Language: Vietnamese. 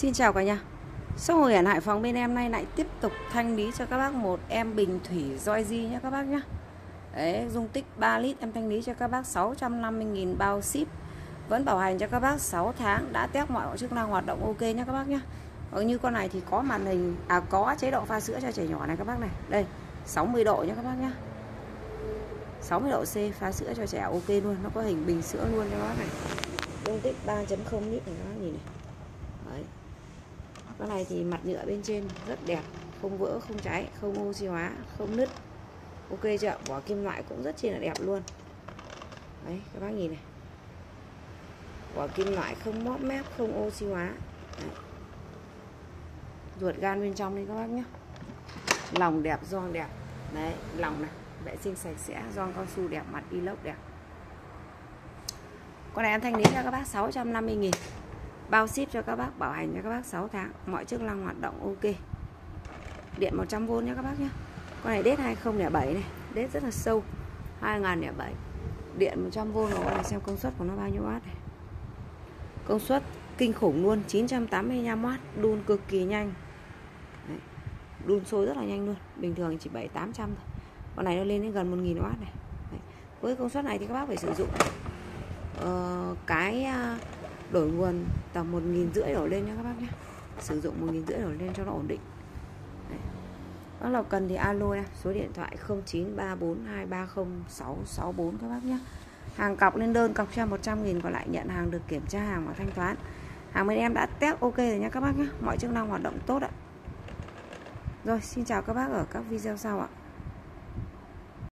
Xin chào cả nhà. Shop Hồ Hiển Hải Phòng bên em nay lại tiếp tục thanh lý cho các bác một em bình thủy Joyzy nhé các bác nhé. Đấy, dung tích 3 lít em thanh lý cho các bác 650.000 bao ship. Vẫn bảo hành cho các bác 6 tháng, đã test mọi chức năng hoạt động ok nhé các bác nhé. Như con này thì có màn hình, có chế độ pha sữa cho trẻ nhỏ này các bác này. Đây, 60 độ nhé các bác nhé. 60 độ C pha sữa cho trẻ ok luôn, nó có hình bình sữa luôn cho các bác này. Dung tích 3.0 lít này các bác nhìn này. Đấy. Con này thì mặt nhựa bên trên rất đẹp, không vỡ, không cháy, không oxy hóa, không nứt. Ok chưa? Vỏ kim loại cũng rất chi là đẹp luôn. Đấy, các bác nhìn này. Vỏ kim loại không móp mép, không oxy hóa. Đấy. Ruột gan bên trong đây các bác nhé. Lòng đẹp, gioăng đẹp. Đấy, lòng này, vệ sinh sạch sẽ, gioăng cao su đẹp, mặt inox đẹp. Con này em thanh lý cho các bác 650.000. Bao ship cho các bác, bảo hành cho các bác 6 tháng, mọi chức năng hoạt động ok. Điện 100V nhé các bác nhé. Con này đết 2007 này, đết rất là sâu, 2007. Điện 100V rồi, con này xem công suất của nó bao nhiêu watt này. Công suất kinh khủng luôn, 985W, đun cực kỳ nhanh. Đấy. Đun sôi rất là nhanh luôn, bình thường chỉ 700-800 thôi. Con này nó lên đến gần 1000W này. Đấy. Với công suất này thì các bác phải sử dụng đổi nguồn tầm 1.500 đổ lên nha các bác nhé. Sử dụng 1.500 đổ lên cho nó ổn định. Đấy. Đó là cần thì alo em, số điện thoại 0934230664 các bác nhé. Hàng cọc lên đơn, cọc cho 100.000, còn lại nhận hàng được kiểm tra hàng và thanh toán. Hàng bên em đã test ok rồi nha các bác nhé. Mọi chức năng hoạt động tốt ạ. Rồi, xin chào các bác ở các video sau ạ.